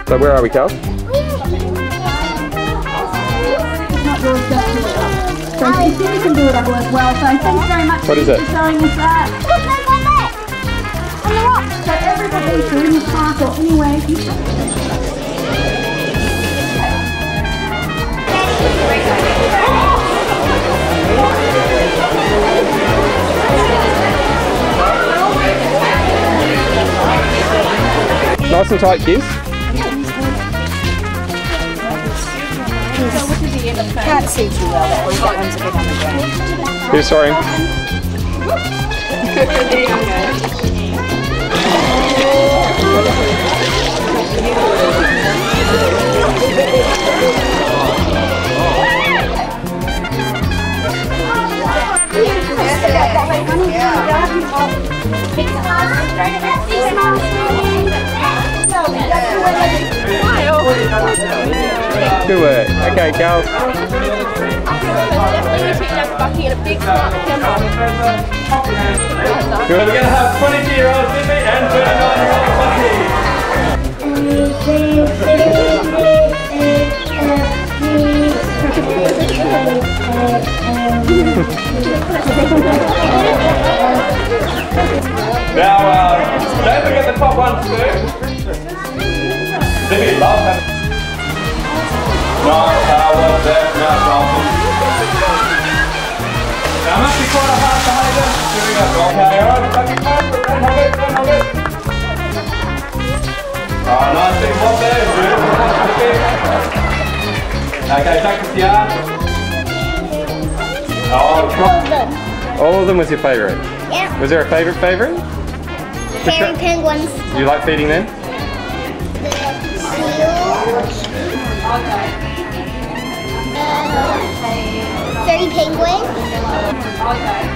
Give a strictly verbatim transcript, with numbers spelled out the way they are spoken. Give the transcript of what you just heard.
So where are we, Cal? It's not yours, just do it up. So Cindy can do it up as well. So thanks very much What is it? for showing us that. On the rock. So everybody who's in the park or anywhere, you can. Nice and tight, Hughes. Can't see too well, that one. That one's a bit on the ground. Hughes, sorry. Good work. Okay, Cal. Good. We're going to have twenty-two year old Jimmy and twenty-nine year old Bucky. Now, uh, don't forget the top ones too. Jimmy loves them. Nice hard work there from our Dolphins. Now, must be quite a hard behaviour. Here we go. Okay, alright, Bucky, don't hold it, don't hold it. Alright, nice big pop there. Okay, take the yard. Oh, try. All of them was your favourite? Yeah. Was there a favourite favourite? Fairy penguins. Do you like feeding them? Uh, fairy penguin.